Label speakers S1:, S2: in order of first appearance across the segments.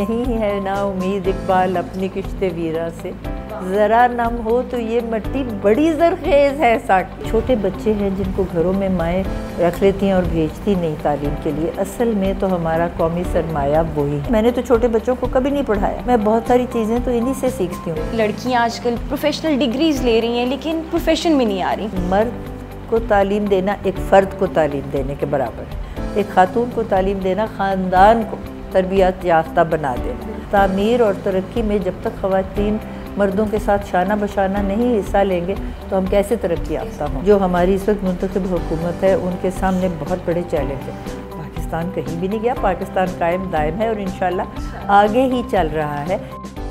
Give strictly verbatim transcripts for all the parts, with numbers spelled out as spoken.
S1: نہیں ہے نا امید اقبال اپنی کشت ویرا سے، ذرا نم ہو تو یہ مٹی بڑی زرخیز ہے ساک۔ چھوٹے بچے ہیں جن کو گھروں میں مائیں رکھ لیتی ہیں اور بھیجتی نہیں تعلیم کے لیے، اصل میں تو ہمارا قومی سرمایہ وہی ہے۔ میں نے تو چھوٹے بچوں کو کبھی نہیں پڑھایا، میں بہت ساری چیزیں تو انہی سے سیکھتی ہوں۔
S2: لڑکیاں آج کل پروفیشنل ڈگریز لے رہی ہیں لیکن پروفیشن میں نہیں آ رہی۔
S1: مرد کو تعلیم دینا ایک فرد کو تعلیم دینے کے برابر ہے، ایک خاتون کو تعلیم دینا خاندان کو تربیت یافتہ بنا دینا۔ تعمیر اور ترقی میں جب تک خواتین مردوں کے ساتھ شانہ بشانہ نہیں حصہ لیں گے تو ہم کیسے ترقی یافتہ ہوں؟ جو ہماری اس وقت منتخب حکومت ہے ان کے سامنے بہت بڑے چیلنج ہیں۔ پاکستان کہیں بھی نہیں گیا، پاکستان قائم دائم ہے اور انشاءاللہ آگے ہی چل رہا ہے۔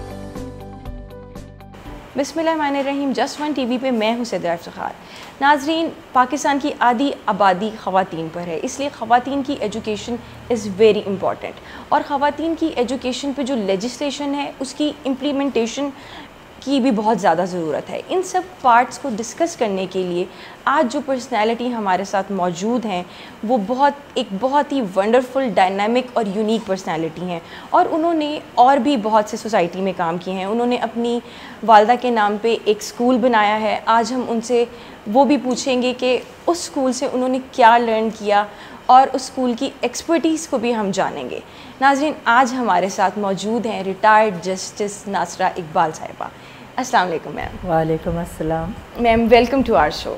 S2: بسم اللہ الرحمن الرحیم، جسٹ ون ٹی وی پہ میں ہوں سیدرا افتخار۔ ناظرین، پاکستان کی آدھی آبادی خواتین پر ہے، اس لیے خواتین کی ایجوکیشن از ویری امپورٹنٹ، اور خواتین کی ایجوکیشن پہ جو لیجسلیشن ہے اس کی امپلیمنٹیشن کی بھی بہت زیادہ ضرورت ہے۔ ان سب پارٹس کو ڈسکس کرنے کے لیے آج جو پرسنالٹی ہمارے ساتھ موجود ہیں وہ بہت ایک بہت ہی ونڈرفل، ڈائنامک اور یونیک پرسنالٹی ہیں، اور انہوں نے اور بھی بہت سے سوسائٹی میں کام کیے ہیں۔ انہوں نے اپنی والدہ کے نام پہ ایک اسکول بنایا ہے۔ آج ہم ان سے وہ بھی پوچھیں گے کہ اس اسکول سے انہوں نے کیا لرن کیا، اور اس اسکول کی ایکسپرٹیز کو بھی ہم جانیں گے۔ ناظرین، آج ہمارے ساتھ موجود ہیں ریٹائرڈ جسٹس ناصرہ اقبال صاحبہ۔ السلام علیکم میم۔
S1: وعلیکم السلام
S2: میم، ویلکم ٹو آور شو۔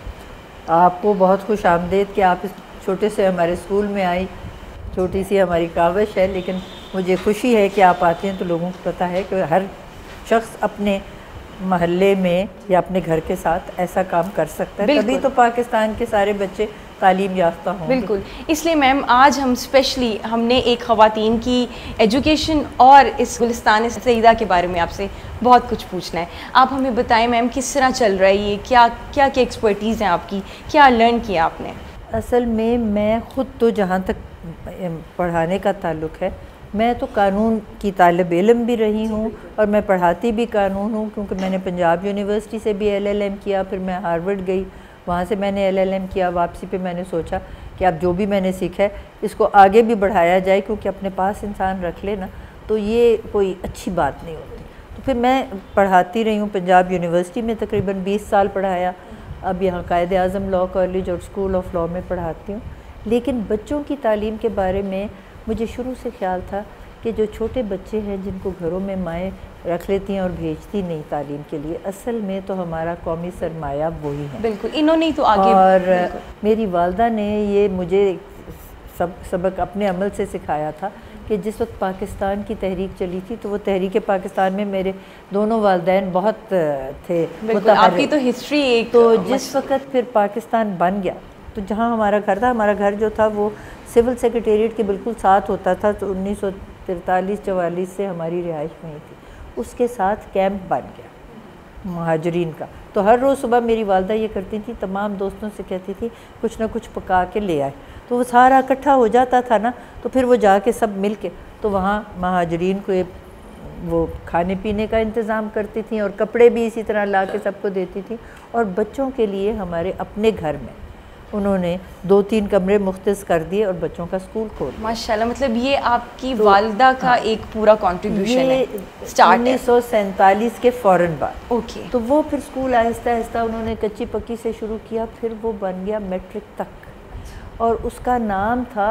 S1: آپ کو بہت خوش آمدید کہ آپ اس چھوٹے سے ہمارے اسکول میں آئی۔ چھوٹی سی ہماری کاوش ہے، لیکن مجھے خوشی ہے کہ آپ آتے ہیں تو لوگوں کو پتہ ہے کہ ہر شخص اپنے محلے میں یا اپنے گھر کے ساتھ ایسا کام کر سکتا ہے، تبھی تو پاکستان کے سارے بچے تعلیم یافتہ ہوں۔
S2: بالکل، اس لیے میم آج ہم اسپیشلی ہم نے ایک خواتین کی ایجوکیشن اور اس گلستان سعیدہ کے بارے میں آپ سے بہت کچھ پوچھنا ہے۔ آپ ہمیں بتائیں میم، کس طرح چل رہا ہے یہ، کیا کیا کیا ایکسپرٹیز ہیں آپ کی، کیا لرن کیا آپ نے؟
S1: اصل میں میں خود تو جہاں تک پڑھانے کا تعلق ہے، میں تو قانون کی طالب علم بھی رہی ہوں اور میں پڑھاتی بھی قانون ہوں، کیونکہ میں نے پنجاب یونیورسٹی سے بھی ایل ایل ایم کیا، پھر میں ہارورڈ گئی، وہاں سے میں نے ایل ایل ایم کیا۔ واپسی پہ میں نے سوچا کہ اب جو بھی میں نے سیکھا ہے اس کو آگے بھی بڑھایا جائے، کیونکہ اپنے پاس انسان رکھ لے نا تو یہ کوئی اچھی بات نہیں ہوتی۔ تو پھر میں پڑھاتی رہی ہوں، پنجاب یونیورسٹی میں تقریباً بیس سال پڑھایا، اب یہاں قائد اعظم لاء کالج اور اسکول آف لاء میں پڑھاتی ہوں۔ لیکن بچوں کی تعلیم کے بارے میں مجھے شروع سے خیال تھا کہ جو چھوٹے بچے ہیں جن کو گھروں میں مائیں رکھ لیتی ہیں اور بھیجتی نہیں تعلیم کے لیے، اصل میں تو ہمارا قومی سرمایہ وہی ہے۔
S2: بالکل، انہوں نے تو آگے،
S1: اور میری والدہ نے یہ مجھے سب سبق اپنے عمل سے سکھایا تھا کہ جس وقت پاکستان کی تحریک چلی تھی تو وہ تحریک پاکستان میں میرے دونوں والدین بہت تھے
S2: متحرک۔ آپ کی تو ہسٹری ایک،
S1: تو جس وقت پھر پاکستان بن گیا تو جہاں ہمارا گھر تھا، ہمارا گھر جو تھا وہ سول سیکریٹریٹ کے بالکل ساتھ ہوتا تھا، تو انیس سو ترتالیس چوالیس سے ہماری رہائش وہیں تھی، اس کے ساتھ کیمپ بن گیا مہاجرین کا۔ تو ہر روز صبح میری والدہ یہ کرتی تھی، تمام دوستوں سے کہتی تھی کچھ نہ کچھ پکا کے لے آئے، تو وہ سارا اکٹھا ہو جاتا تھا نا، تو پھر وہ جا کے سب مل کے تو وہاں مہاجرین کو وہ کھانے پینے کا انتظام کرتی تھیں، اور کپڑے بھی اسی طرح لا کے سب کو دیتی تھیں، اور بچوں کے لیے ہمارے اپنے گھر میں انہوں نے دو تین کمرے مختص کر دیے اور بچوں کا اسکول کھول دیا۔
S2: ماشاءاللہ، مطلب یہ آپ کی والدہ کا ایک پورا کنٹریبیوشن ہے،
S1: اسٹارٹ انیس سو سینتالیس کے فوراً بعد۔
S2: اوکے،
S1: تو وہ پھر اسکول آہستہ آہستہ انہوں نے کچی پکی سے شروع کیا، پھر وہ بن گیا میٹرک تک، اور اس کا نام تھا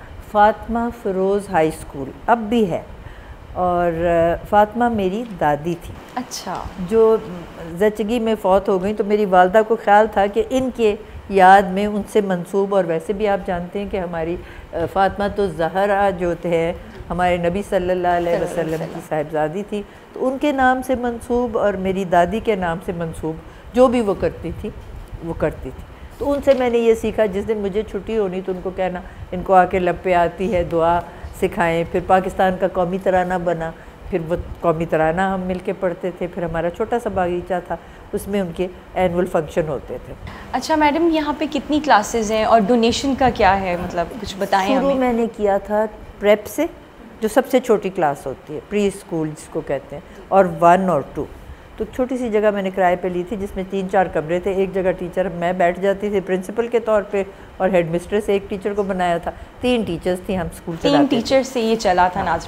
S1: فاطمہ فیروز ہائی اسکول، اب بھی ہے۔ اور فاطمہ میری دادی تھی،
S2: اچھا، جو
S1: زچگی میں فوت ہو گئی، تو میری والدہ کو خیال تھا کہ ان کے یاد میں ان سے منسوب، اور ویسے بھی آپ جانتے ہیں کہ ہماری فاطمہ تو زہرا جو تھے ہمارے نبی صلی اللہ علیہ وسلم کی صاحبزادی تھی، تو ان کے نام سے منسوب اور میری دادی کے نام سے منسوب جو بھی وہ کرتی تھی وہ کرتی تھی۔ تو ان سے میں نے یہ سیکھا، جس دن مجھے چھٹی ہونی تو ان کو کہنا ان کو آ کے لب پہ آتی ہے دعا سکھائیں۔ پھر پاکستان کا قومی ترانہ بنا، پھر وہ قومی ترانہ ہم مل کے پڑھتے تھے، پھر ہمارا چھوٹا سا باغیچہ تھا، اس میں ان کے اینول فنکشن ہوتے تھے۔
S2: اچھا میڈم، یہاں پہ کتنی کلاسز ہیں اور ڈونیشن کا کیا ہے، مطلب کچھ بتائیں ہمیں۔
S1: شروع میں نے کیا تھا پریپ سے، جو سب سے چھوٹی کلاس ہوتی ہے، پری اسکول جس کو کہتے ہیں، اور ون اور ٹو، تو چھوٹی سی جگہ میں نے کرائے پہ لی تھی جس میں تین چار کمرے تھے، ایک جگہ ٹیچر میں بیٹھ جاتی تھی پرنسپل کے طور پہ، اور ہیڈ مسٹریس ایک ٹیچر کو بنایا تھا، تین ٹیچرز تھی، ہم اسکول چلاتے
S2: تین ٹیچر سے یہ چلا تھا ناظرین۔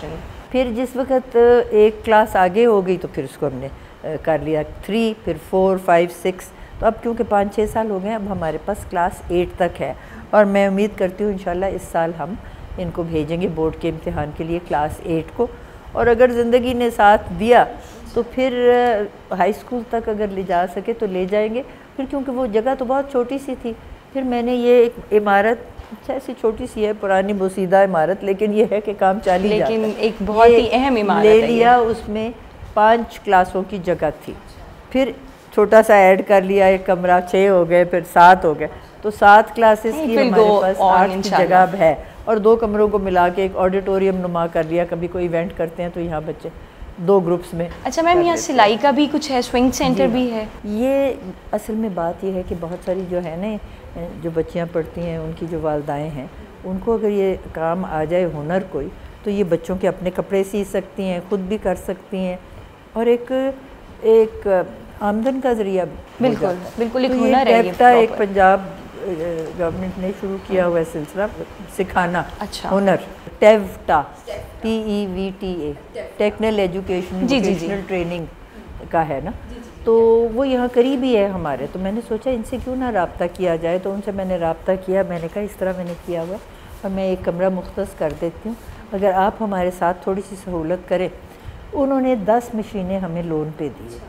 S1: پھر جس وقت ایک کلاس آگے ہو گئی تو پھر اس کو ہم نے کر لیا تھری، پھر فور، فائیو، سکس. تو اب کیونکہ پانچ چھ سال ہو گئے اب ہمارے پاس کلاس ایٹ تک ہے، اور میں امید کرتی ہوں انشاءاللہ اس سال ہم ان کو بھیجیں گے بورڈ کے امتحان کے لیے کلاس ایٹ کو. اور اگر زندگی نے ساتھ دیا تو پھر ہائی اسکول تک اگر لے جا سکے تو لے جائیں گے. پھر کیونکہ وہ جگہ تو بہت چھوٹی سی تھی، پھر میں نے یہ ایک عمارت اچھا ایسی چھوٹی سی ہے پرانی بوسیدہ عمارت، لیکن یہ ہے کہ کام چالی جاتا ہے،
S2: لیکن ایک بہت ہی اہم عمارت
S1: لے لیا. اس میں پانچ کلاسوں کی جگہ تھی، پھر چھوٹا سا ایڈ کر لیا ایک کمرہ، چھ ہو گئے، پھر سات ہو گئے. تو سات کلاسز کی ہمارے پاس آٹھ کی جگہ اب ہے، اور دو کمروں کو ملا کے ایک آڈیٹوریم نما کر لیا. کبھی کوئی ایونٹ کرتے ہیں تو یہاں بچے دو گروپس میں.
S2: اچھا میم یہاں سلائی کا بھی کچھ ہے، سوئنگ سینٹر بھی ہے؟
S1: یہ اصل میں بات یہ ہے کہ بہت ساری جو ہے نا جو بچیاں پڑھتی ہیں ان کی جو والدائیں ہیں ان کو اگر یہ کام آ جائے ہنر کوئی تو یہ بچوں کے اپنے کپڑے سی سکتی ہیں، خود بھی کر سکتی ہیں، اور ایک ایک آمدن کا ذریعہ بھی.
S2: بالکل بالکل ایک
S1: تو
S2: ہنر ہے.
S1: ٹیپٹا ایک پنجاب گورنمنٹ نے شروع کیا ہوا ہے سلسلہ سکھانا ہنر. TEVTA T E V T A technical education vocational training کا ہے نا. تو وہ یہاں قریب ہی ہے ہمارے. تو میں نے سوچا ان سے کیوں نہ رابطہ کیا جائے، تو ان سے میں نے رابطہ کیا. میں نے کہا اس طرح میں نے کیا ہوا اور میں ایک کمرہ مختص کر دیتی ہوں، اگر آپ ہمارے ساتھ تھوڑی سی سہولت کریں. انہوں نے دس مشینیں ہمیں لون پہ دی.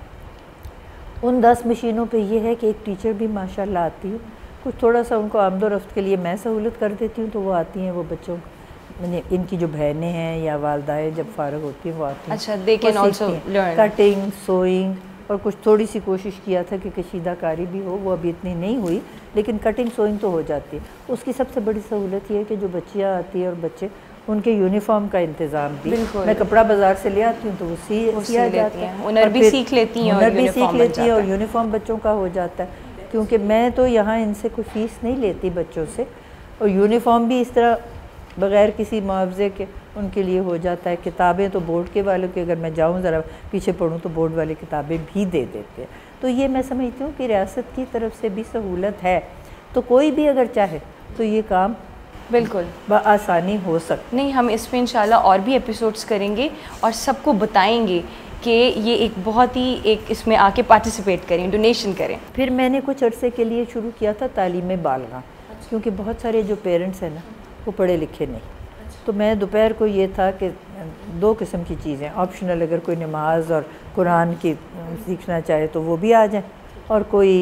S1: ان دس مشینوں پہ یہ ہے کہ ایک ٹیچر بھی ماشاء اللہ آتی ہے، کچھ تھوڑا سا ان کو آمد و رفت کے لیے میں سہولت کر دیتی ہوں تو وہ آتی ہیں. وہ بچوں یعنی ان کی جو بہنیں ہیں یا والدائیں جب فارغ ہوتی ہیں وہ آتی ہیں.
S2: اچھا they can also learn
S1: cutting, sewing, اور کچھ تھوڑی سی کوشش کیا تھا کہ کشیدہ کاری بھی ہو، وہ ابھی اتنی نہیں ہوئی لیکن کٹنگ سوئنگ تو ہو جاتی ہے. اس کی سب سے بڑی سہولت یہ ہے کہ جو بچیاں آتی ہیں اور بچے ان کے یونیفارم کا انتظام بھی میں کپڑا بازار سے لے آتی ہوں تو وہ سی سیا جاتا ہے،
S2: ہنر بھی سیکھ لیتی ہیں
S1: ہنر بھی سیکھ لیتی ہیں اور یونیفارم بچوں کا ہو جاتا ہے. کیونکہ میں تو یہاں ان سے کوئی فیس نہیں لیتی بچوں سے، اور یونیفارم بھی اس طرح بغیر کسی معاوضے کے ان کے لیے ہو جاتا ہے. کتابیں تو بورڈ کے والوں کے اگر میں جاؤں ذرا پیچھے پڑھوں تو بورڈ والے کتابیں بھی دے دیتے ہیں. تو یہ میں سمجھتی ہوں کہ ریاست کی طرف سے بھی سہولت ہے، تو کوئی بھی اگر چاہے تو یہ کام
S2: بالکل
S1: بآسانی ہو سکتا.
S2: نہیں ہم اس میں انشاءاللہ اور بھی ایپیسوڈز کریں گے اور سب کو بتائیں گے کہ یہ ایک بہت ہی ایک اس میں آ کے پارٹیسپیٹ کریں، ڈونیشن کریں.
S1: پھر میں نے کچھ عرصے کے لیے شروع کیا تھا تعلیم بالغاں، کیونکہ بہت سارے جو پیرنٹس ہیں نا وہ پڑھے لکھے نہیں. تو میں دوپہر کو یہ تھا کہ دو قسم کی چیزیں آپشنل، اگر کوئی نماز اور قرآن کی سیکھنا چاہے تو وہ بھی آ جائیں، اور کوئی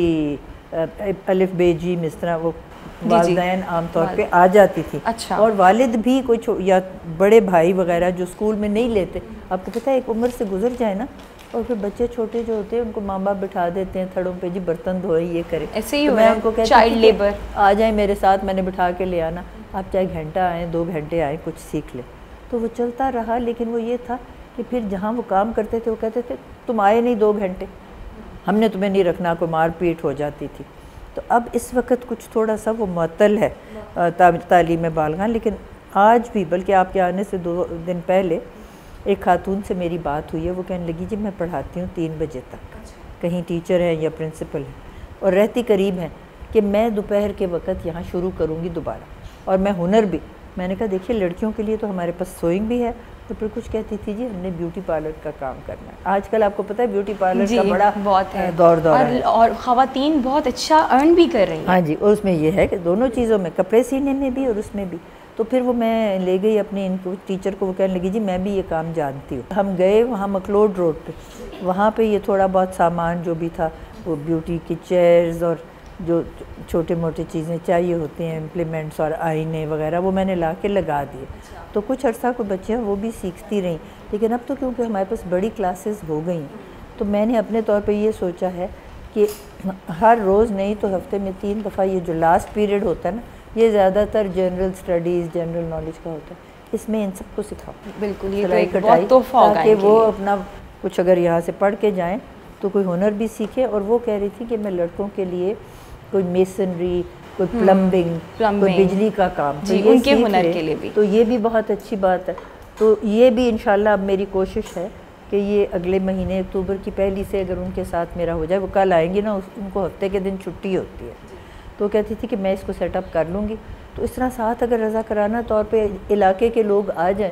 S1: الف بے جیم اس طرح وہ والدین عام طور پہ آ جاتی تھی.
S2: اچھا.
S1: اور والد بھی کوئی یا بڑے بھائی وغیرہ جو اسکول میں نہیں لیتے. آپ کو پتہ ہے ایک عمر سے گزر جائے نا اور پھر بچے چھوٹے جو ہوتے ہیں ان کو ماں باپ بٹھا دیتے ہیں تھڑوں پہ، جی برتن دھوئے یہ کرے.
S2: ایسے ہی میں ان کو چائلڈ لیبر
S1: آ جائیں میرے ساتھ، میں نے بٹھا کے لے آنا، آپ چاہے گھنٹہ آئیں دو گھنٹے آئیں کچھ سیکھ لیں. تو وہ چلتا رہا. لیکن وہ یہ تھا کہ پھر جہاں وہ کام کرتے تھے وہ کہتے تھے تم آئے نہیں دو گھنٹے، ہم نے تمہیں نہیں رکھنا، کوئی مار پیٹ ہو جاتی تھی. تو اب اس وقت کچھ تھوڑا سا وہ معطل ہے تعلیم بالغاں. لیکن آج بھی، بلکہ آپ کے آنے سے دو دن پہلے ایک خاتون سے میری بات ہوئی ہے، وہ کہنے لگی جی میں پڑھاتی ہوں تین بجے تک، کہیں ٹیچر ہیں یا پرنسپل ہیں اور رہتی قریب ہیں، کہ میں دوپہر کے وقت یہاں شروع کروں گی دوبارہ، اور میں ہنر بھی. میں نے کہا دیکھیے لڑکیوں کے لیے تو ہمارے پاس سوئنگ بھی ہے. تو پھر کچھ کہتی تھی جی ہم نے بیوٹی پارلر کا کام کرنا ہے. آج کل آپ کو پتہ ہے بیوٹی پارلر کا بڑا
S2: بہت ہے
S1: دور دور ہے،
S2: اور خواتین بہت اچھا ارن بھی کر رہی ہیں.
S1: ہاں جی. اور اس میں یہ ہے کہ دونوں چیزوں میں، کپڑے سینے میں بھی اور اس میں بھی. تو پھر وہ میں لے گئی اپنے ان کو ٹیچر کو، وہ کہنے لگی جی میں بھی یہ کام جانتی ہوں. ہم گئے وہاں مکلوڈ روڈ پہ، وہاں پہ یہ تھوڑا بہت سامان جو بھی تھا وہ بیوٹی کی چیئرز اور جو چھوٹے موٹے چیزیں چاہیے ہوتی ہیں امپلیمنٹس اور آئینے وغیرہ وہ میں نے لا کے لگا دیے. تو کچھ عرصہ کو بچیاں وہ بھی سیکھتی رہیں. لیکن اب تو کیونکہ ہمارے پاس بڑی کلاسز ہو گئی ہیں تو میں نے اپنے طور پہ یہ سوچا ہے کہ ہر روز نہیں تو ہفتے میں تین دفعہ یہ جو لاسٹ پیریڈ ہوتا ہے نا، یہ زیادہ تر جنرل اسٹڈیز، جنرل نالج کا ہوتا ہے، اس میں ان سب کو سکھاؤ.
S2: بالکل یہ تو ایک بہت تحفہ ہوگا
S1: تاکہ وہ اپنا کچھ اگر یہاں سے پڑھ کے جائیں تو کوئی ہنر بھی سیکھے. اور وہ کہہ رہی تھی کہ میں لڑکوں کے لیے کوئی میسنری، کوئی پلمبنگ، کوئی بجلی کا کام، تو یہ
S2: ان کے ہنر کے لیے بھی،
S1: تو یہ بھی بہت اچھی بات ہے. تو یہ بھی انشاءاللہ اب میری کوشش ہے کہ یہ اگلے مہینے اکتوبر کی پہلی سے اگر ان کے ساتھ میرا ہو جائے. وہ کل آئیں گی نا، ان کو ہفتے کے دن چھٹی ہوتی ہے، تو کہتی تھی کہ میں اس کو سیٹ اپ کر لوں گی. تو اس طرح ساتھ اگر رضا کرانہ طور پہ علاقے کے لوگ آ جائیں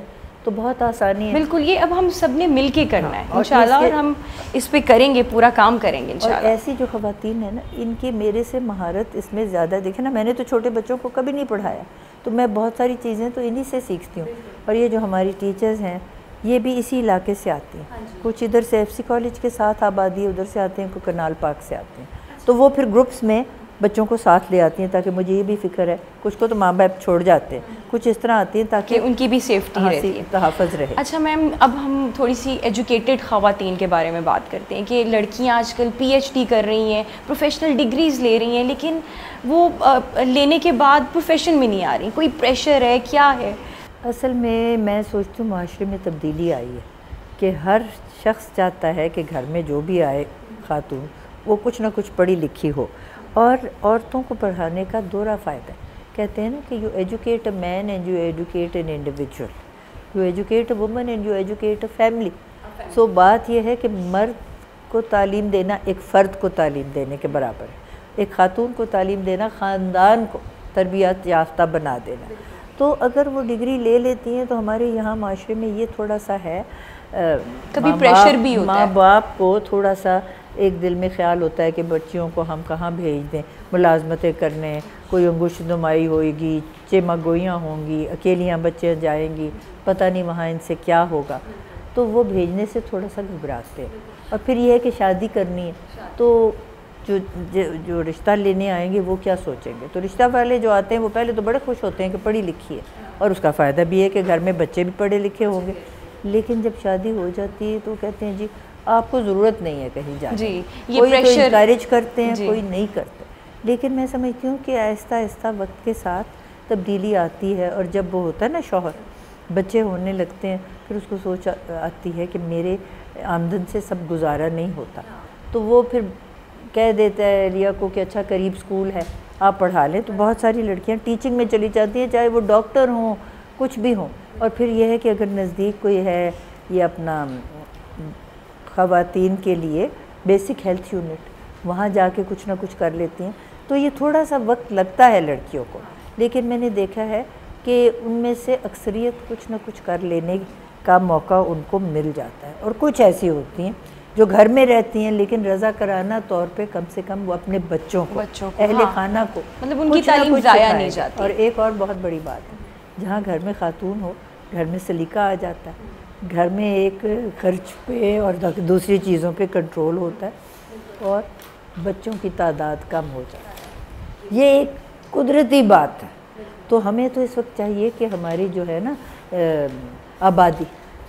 S1: تو بہت آسانی ہے.
S2: بالکل, یہ اب ہم سب نے مل کے کرنا ہے انشاءاللہ, اور ہم اس پہ کریں گے, پورا کام کریں گے انشاءاللہ.
S1: اور ایسی جو خواتین ہیں نا, ان کی میرے سے مہارت اس میں زیادہ. دیکھیں نا, میں نے تو چھوٹے بچوں کو کبھی نہیں پڑھایا, تو میں بہت ساری چیزیں تو انہی سے سیکھتی ہوں. اور یہ جو ہماری ٹیچرز ہیں یہ بھی اسی علاقے سے آتی ہیں, کچھ ادھر سے ایف سی کالج کے ساتھ آبادی ادھر سے آتے ہیں, کوئی کرنال پاک سے آتے ہیں, تو وہ پھر گروپس میں بچوں کو ساتھ لے آتی ہیں تاکہ مجھے یہ بھی فکر ہے. کچھ کو تو ماں باپ چھوڑ جاتے ہیں, کچھ اس طرح آتی ہیں تاکہ
S2: ان کی بھی سیفٹی رہتی ہے,
S1: تحفظ رہے.
S2: اچھا میم, اب ہم تھوڑی سی ایجوکیٹڈ خواتین کے بارے میں بات کرتے ہیں کہ لڑکیاں آج کل پی ایچ ڈی کر رہی ہیں, پروفیشنل ڈگریز لے رہی ہیں, لیکن وہ لینے کے بعد پروفیشن میں نہیں آ رہی. کوئی پریشر ہے, کیا ہے؟
S1: اصل میں میں سوچتی ہوں معاشرے میں تبدیلی آئی ہے کہ ہر شخص چاہتا ہے کہ گھر میں جو بھی آئے خاتون وہ کچھ نہ کچھ پڑھی لکھی ہو, اور عورتوں کو پڑھانے کا دورہ فائدہ ہے. کہتے ہیں نا کہ you educate a man and you educate an individual, you educate a woman and you educate a family. So بات یہ ہے کہ مرد کو تعلیم دینا ایک فرد کو تعلیم دینے کے برابر ہے, ایک خاتون کو تعلیم دینا خاندان کو تربیت یافتہ بنا دینا. تو اگر وہ ڈگری لے لیتی ہیں تو ہمارے یہاں معاشرے میں یہ تھوڑا سا ہے,
S2: کبھی پریشر بھی ہوتا ہے,
S1: ماں باپ کو تھوڑا سا ایک دل میں خیال ہوتا ہے کہ بچیوں کو ہم کہاں بھیج دیں, ملازمتیں کرنے, کوئی انگوش نمائی ہوئے گی, چمگوئیاں ہوں گی, اکیلیاں بچیاں جائیں گی, پتہ نہیں وہاں ان سے کیا ہوگا, تو وہ بھیجنے سے تھوڑا سا گھبراتے ہیں. اور پھر یہ ہے کہ شادی کرنی ہے تو جو جو رشتہ لینے آئیں گے وہ کیا سوچیں گے. تو رشتہ والے جو آتے ہیں وہ پہلے تو بڑے خوش ہوتے ہیں کہ پڑھی لکھی ہے, اور اس کا فائدہ بھی ہے کہ گھر میں بچے بھی پڑھے لکھے ہوں گے. لیکن جب شادی ہو جاتی ہے تو کہتے ہیں جی آپ کو ضرورت نہیں ہے کہیں جانے,
S2: جی یہ
S1: کوئی تو انکریج کرتے ہیں,
S2: جی
S1: کوئی نہیں کرتے. لیکن میں سمجھتی ہوں کہ آہستہ آہستہ وقت کے ساتھ تبدیلی آتی ہے, اور جب وہ ہوتا ہے نا شوہر, بچے ہونے لگتے ہیں, پھر اس کو سوچ آتی ہے کہ میرے آمدن سے سب گزارا نہیں ہوتا, تو وہ پھر کہہ دیتا ہے ریا کو کہ اچھا قریب اسکول ہے آپ پڑھا لیں. تو بہت ساری لڑکیاں ٹیچنگ میں چلی جاتی ہیں, چاہے وہ ڈاکٹر ہوں کچھ بھی ہوں. اور پھر یہ ہے کہ اگر نزدیک کوئی ہے یہ اپنا خواتین کے لیے بیسک ہیلتھ یونٹ, وہاں جا کے کچھ نہ کچھ کر لیتی ہیں. تو یہ تھوڑا سا وقت لگتا ہے لڑکیوں کو, لیکن میں نے دیکھا ہے کہ ان میں سے اکثریت کچھ نہ کچھ کر لینے کا موقع ان کو مل جاتا ہے. اور کچھ ایسی ہوتی ہیں جو گھر میں رہتی ہیں لیکن رضا کرانہ طور پہ کم سے کم وہ اپنے بچوں کو, اہل خانہ کو,
S2: مطلب ان کی تعلیم ضائع نہیں جاتی.
S1: اور ایک اور بہت بڑی بات ہے, جہاں گھر میں خاتون ہو گھر میں سلیقہ آ جاتا ہے, گھر میں ایک خرچ پہ اور دوسری چیزوں پہ کنٹرول ہوتا ہے, اور بچوں کی تعداد کم ہو جاتی ہے. یہ ایک قدرتی بات ہے. تو ہمیں تو اس وقت چاہیے کہ ہماری جو ہے نا آبادی,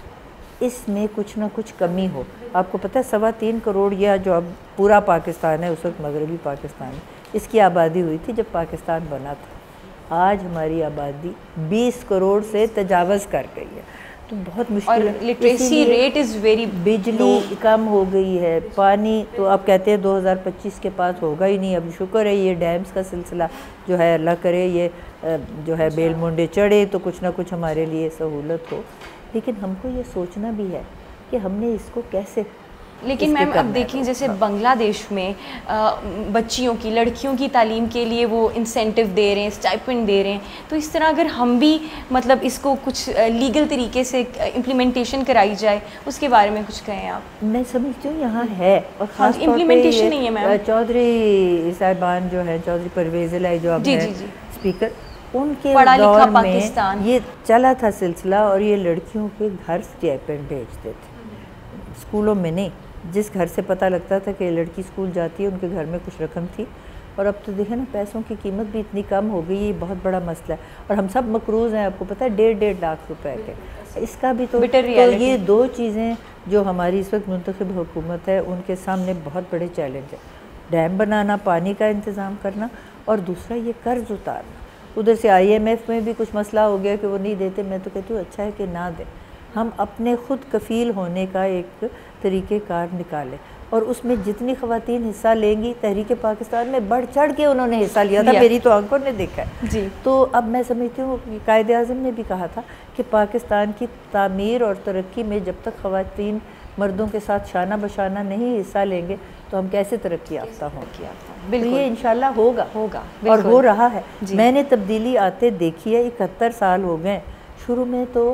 S1: اس میں کچھ نہ کچھ کمی ہو. آپ کو پتہ ہے سوا تین کروڑ یا جو اب پورا پاکستان ہے, اس وقت مغربی پاکستان ہے, اس کی آبادی ہوئی تھی جب پاکستان بنا تھا. آج ہماری آبادی بیس کروڑ سے تجاوز کر گئی ہے, تو بہت مشکل ہے.
S2: لٹریسی ریٹ از ویری,
S1: بجلی کم ہو گئی ہے, پانی تو آپ کہتے ہیں دو ہزار پچیس کے پاس ہوگا ہی نہیں. اب شکر ہے یہ ڈیمز کا سلسلہ جو ہے اللہ کرے یہ جو ہے بیل منڈے چڑھے تو کچھ نہ کچھ ہمارے لیے سہولت ہو. لیکن ہم کو یہ سوچنا بھی ہے کہ ہم نے اس کو کیسے.
S2: لیکن میم اب دیکھیں جیسے بنگلہ دیش میں بچیوں کی, لڑکیوں کی تعلیم کے لیے وہ انسینٹیو دے رہے ہیں, اسٹائپنڈ دے رہے ہیں, تو اس طرح اگر ہم بھی مطلب اس کو کچھ لیگل طریقے سے امپلیمنٹیشن کرائی جائے, اس کے بارے میں کچھ کہیں آپ.
S1: میں سمجھتی ہوں یہاں ہے, اور
S2: خاص امپلیمنٹیشن نہیں ہے میم.
S1: چودھری صاحبان جو ہے, چودھری پرویز الہی جو اب
S2: جی
S1: ہے
S2: جی جی
S1: اسپیکر, ان کے
S2: پڑھا لکھا
S1: دور میں
S2: پاکستان
S1: یہ چلا تھا سلسلہ, اور یہ لڑکیوں کے گھر اسٹائپنڈ بھیجتے تھے, اسکولوں میں نہیں. جس گھر سے پتہ لگتا تھا کہ لڑکی اسکول جاتی ہے ان کے گھر میں کچھ رقم تھی. اور اب تو دیکھیں نا پیسوں کی قیمت بھی اتنی کم ہو گئی, یہ بہت بڑا مسئلہ ہے. اور ہم سب مقروض ہیں, آپ کو پتہ ہے ڈیڑھ ڈیڑھ لاکھ روپے کے. اس کا بھی تو, تو یہ دو چیزیں جو ہماری اس وقت منتخب حکومت ہے ان کے سامنے بہت بڑے چیلنج ہے. ڈیم بنانا, پانی کا انتظام کرنا, اور دوسرا یہ قرض اتارنا. ادھر سے آئی ایم ایف میں بھی کچھ مسئلہ ہو گیا کہ وہ نہیں دیتے. میں تو کہتی ہوں اچھا ہے کہ نہ دیں, ہم اپنے خود کفیل ہونے کا ایک طریقہ کار نکالیں. اور اس میں جتنی خواتین حصہ لیں گی, تحریک پاکستان میں بڑھ چڑھ کے انہوں نے حصہ لیا تھا, میری تو آنکھوں نے دیکھا ہے.
S2: جی
S1: تو اب میں سمجھتی ہوں کہ قائد اعظم نے بھی کہا تھا کہ پاکستان کی تعمیر اور ترقی میں جب تک خواتین مردوں کے ساتھ شانہ بشانہ نہیں حصہ لیں گے تو ہم کیسے ترقی یافتہ ہوں گے. بالکل, یہ انشاءاللہ ہوگا ہوگا اور ہو رہا ہے. میں نے تبدیلی آتے دیکھی ہے, اکہتر سال ہو گئے. شروع میں تو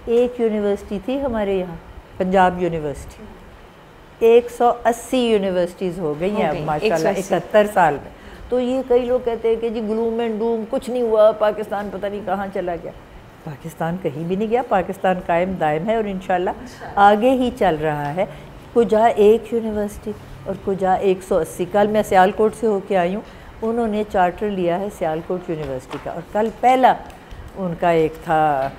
S1: ایک یونیورسٹی تھی ہمارے یہاں پنجاب یونیورسٹی، ایک سو اسی یونیورسٹیز ہو گئی ہیں اب ماشاء اللہ اکہتر سال میں. تو یہ کئی لوگ کہتے ہیں کہ جی گلوم اینڈ ڈوم کچھ نہیں ہوا، پاکستان پتہ نہیں کہاں چلا گیا. پاکستان کہیں بھی نہیں گیا، پاکستان قائم دائم ہے اور انشاءاللہ آگے ہی چل رہا ہے. کجا ایک یونیورسٹی اور کجا ایک سو اسی. کل میں سیال کوٹ سے ہو کے آئی ہوں، انہوں نے چارٹر لیا ہے سیال کوٹ یونیورسٹی کا، اور کل پہلا ان کا ایک تھا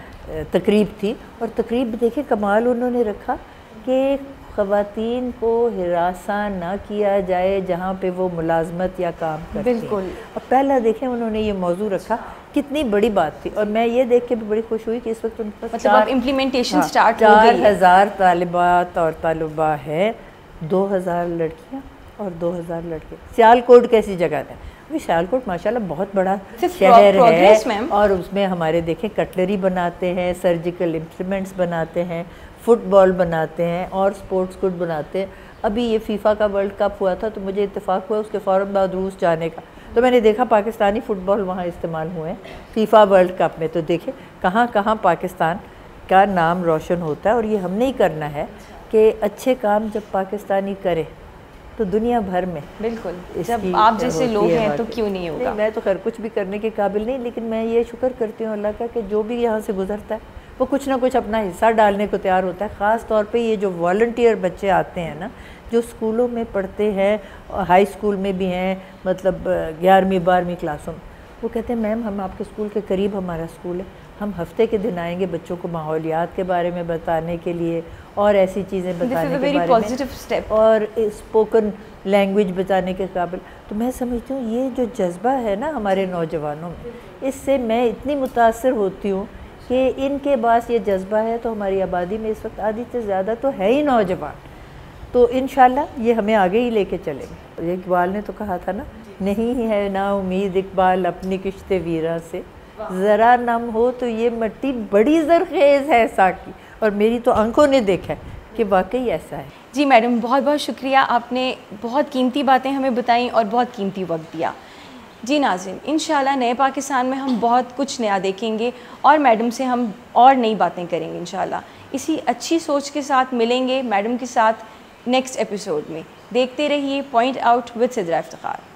S1: تقریب تھی، اور تقریب دیکھیں کمال انہوں نے رکھا کہ خواتین کو ہراساں نہ کیا جائے جہاں پہ وہ ملازمت یا کام کرتے ہیں. بالکل. اور پہلا دیکھیں انہوں نے یہ موضوع رکھا، کتنی بڑی بات تھی. اور میں یہ دیکھ کے بھی بڑی خوش ہوئی کہ اس وقت ان کے پاس
S2: مطلب امپلیمنٹیشن سٹارٹ ہو گئی ہے.
S1: چار ہزار طالبات اور طالبہ ہیں، دو ہزار لڑکیاں اور دو ہزار لڑکے. سیال کوٹ کیسی جگہ ہے؟ ابھی سیال کوٹ ماشاءاللہ بہت بڑا شہر ہے، اور اس میں ہمارے دیکھیں کٹلری بناتے ہیں، سرجیکل انسٹرومنٹس بناتے ہیں، فٹ بال بناتے ہیں اور سپورٹس گڈ بناتے ہیں. ابھی یہ فیفا کا ورلڈ کپ ہوا تھا تو مجھے اتفاق ہوا اس کے فوراً بعد روس جانے کا، تو میں نے دیکھا پاکستانی فٹ بال وہاں استعمال ہوئے ہیں فیفا ورلڈ کپ میں. تو دیکھیں کہاں کہاں پاکستان کا نام روشن ہوتا ہے، اور یہ ہم نے ہی کرنا ہے کہ اچھے کام جب پاکستانی کرے تو دنیا بھر میں.
S2: بالکل، جب آپ جیسے لوگ ہیں تو کیوں نہیں ہوگا.
S1: میں تو خیر کچھ بھی کرنے کے قابل نہیں، لیکن میں یہ شکر کرتی ہوں اللہ کا کہ جو بھی یہاں سے گزرتا ہے وہ کچھ نہ کچھ اپنا حصہ ڈالنے کو تیار ہوتا ہے. خاص طور پہ یہ جو والنٹیئر بچے آتے ہیں نا، جو اسکولوں میں پڑھتے ہیں، ہائی اسکول میں بھی ہیں، مطلب گیارہویں بارہویں کلاسوں میں، وہ کہتے ہیں میم ہم آپ کے اسکول کے قریب ہمارا اسکول ہے، ہم ہفتے کے دن آئیں گے بچوں کو ماحولیات کے بارے میں بتانے کے لیے اور ایسی چیزیں بتانے کے بارے میں، اور اسپوکن لینگویج بتانے کے قابل. تو میں سمجھتی ہوں یہ جو جذبہ ہے نا ہمارے نوجوانوں میں، اس سے میں اتنی متاثر ہوتی ہوں کہ ان کے پاس یہ جذبہ ہے. تو ہماری آبادی میں اس وقت آدھی سے زیادہ تو ہے ہی نوجوان، تو انشاءاللہ یہ ہمیں آگے ہی لے کے چلیں گے. اقبال نے تو کہا تھا نا، نہیں ہے نا امید اقبال اپنی کشت ویراں سے، ذرا نم ہو تو یہ مٹی بڑی زرخیز ہے ساکی. اور میری تو آنکھوں نے دیکھا ہے کہ واقعی ایسا ہے.
S2: جی میڈم، بہت بہت شکریہ، آپ نے بہت قیمتی باتیں ہمیں بتائیں اور بہت قیمتی وقت دیا. جی ناظرین، انشاءاللہ نئے پاکستان میں ہم بہت کچھ نیا دیکھیں گے اور میڈم سے ہم اور نئی باتیں کریں گے انشاءاللہ. اسی اچھی سوچ کے ساتھ ملیں گے میڈم کے ساتھ نیکسٹ ایپیسوڈ میں. دیکھتے رہیے point out with Sidra Iftikhar.